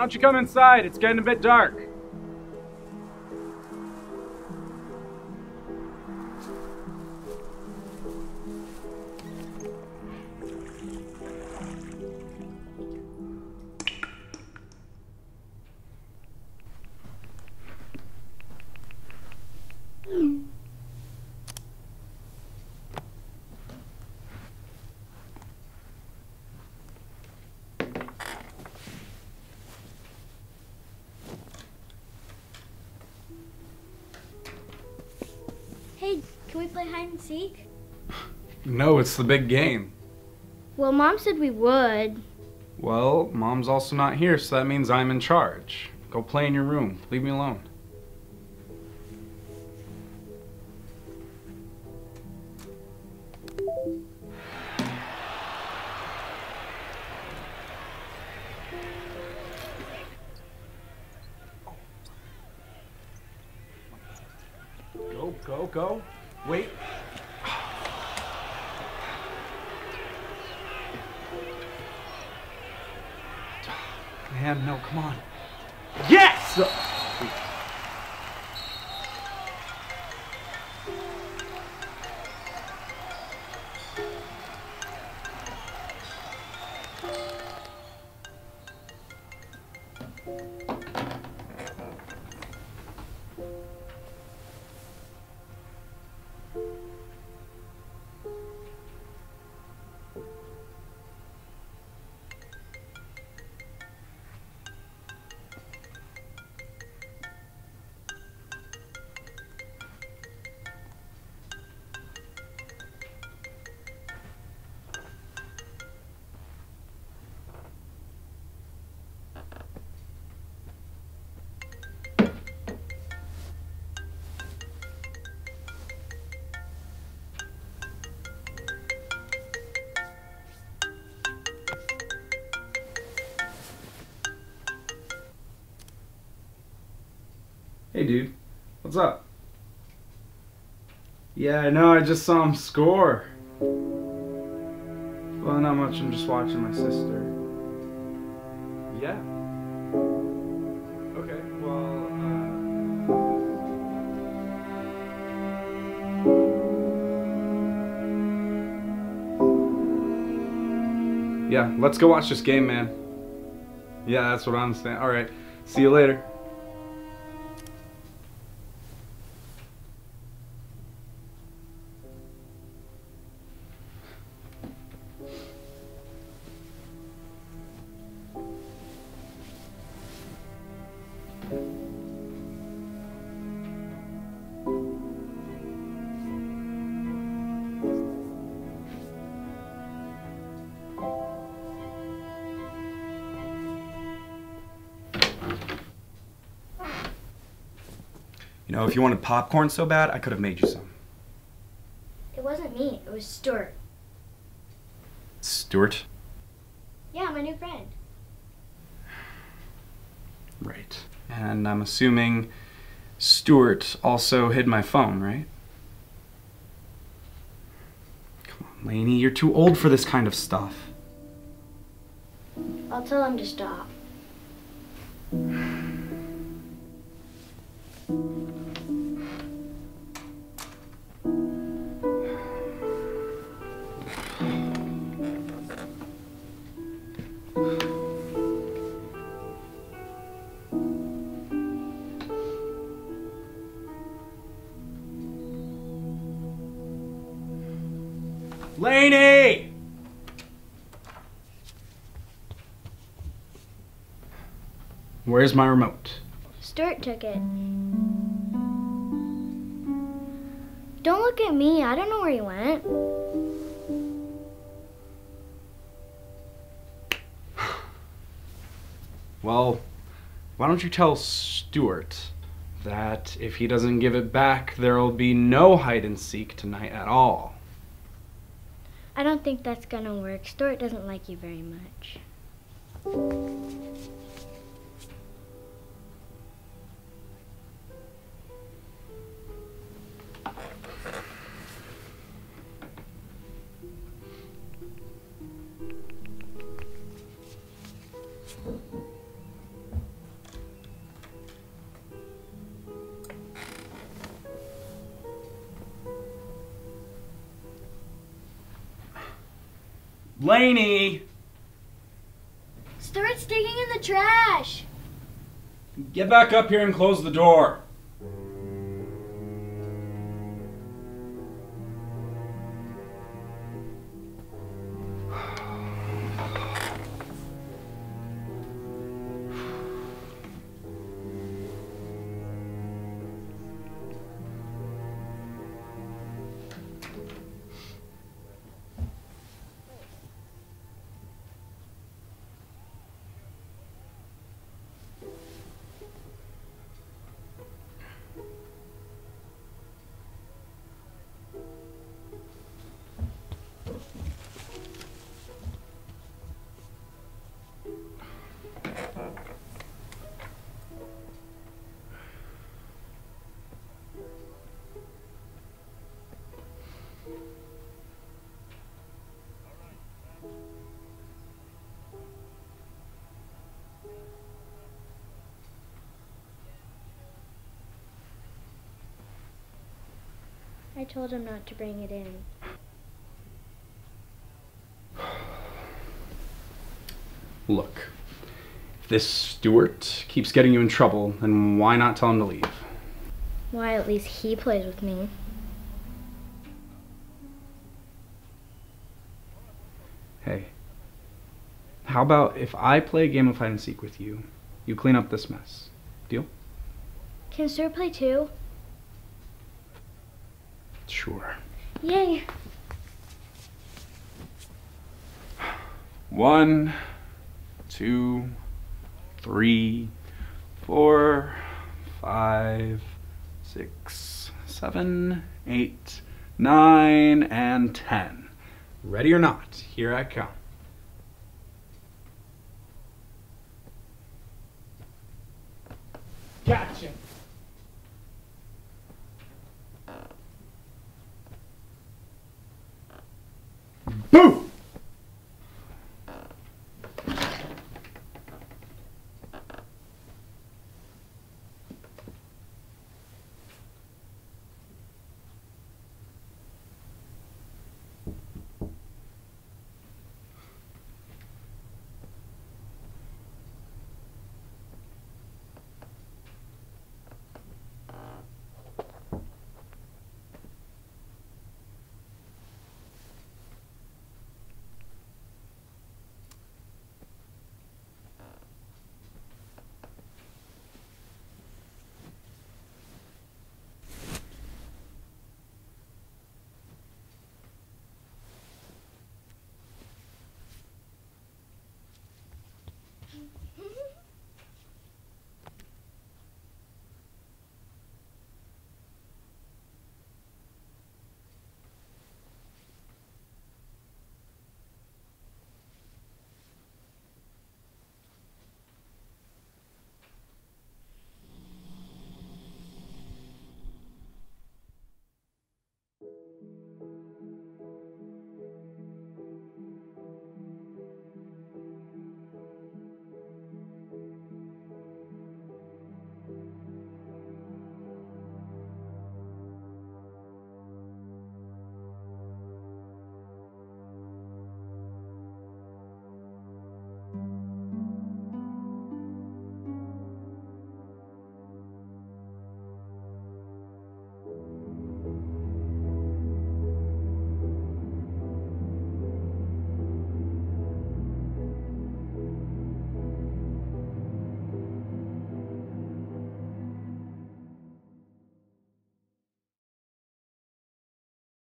don't you come inside? It's getting a bit dark. Hey, can we play hide and seek? No, it's the big game. Well, Mom said we would. Well, Mom's also not here, so that means I'm in charge. Go play in your room. Leave me alone. Go. Wait. Man, no, come on. Yes! Hey dude, what's up? Yeah, I know, I just saw him score. Well, not much, I'm just watching my sister. Yeah. Okay, well, yeah, let's go watch this game, man. Yeah, that's what I'm saying. Alright, see you later. You know, if you wanted popcorn so bad, I could have made you some. It wasn't me, it was Stuart. Stewart? Yeah, my new friend. Right. And I'm assuming Stewart also hid my phone, right? Come on, Lainey, you're too old for this kind of stuff. I'll tell him to stop. Lainey! Where's my remote? Stuart took it. Don't look at me, I don't know where he went. Well, why don't you tell Stuart that if he doesn't give it back, there'll be no hide and seek tonight at all. I don't think that's gonna work. Stuart doesn't like you very much. Lainey! Stuart's digging in the trash. Get back up here and close the door. I told him not to bring it in. Look, if this Stewart keeps getting you in trouble, then why not tell him to leave? Why, at least he plays with me. Hey, how about if I play a game of hide and seek with you, you clean up this mess? Deal? Can Stuart play too? Sure. Yay! 1, 2, 3, 4, 5, 6, 7, 8, 9, and 10. Ready or not, here I come. Gotcha.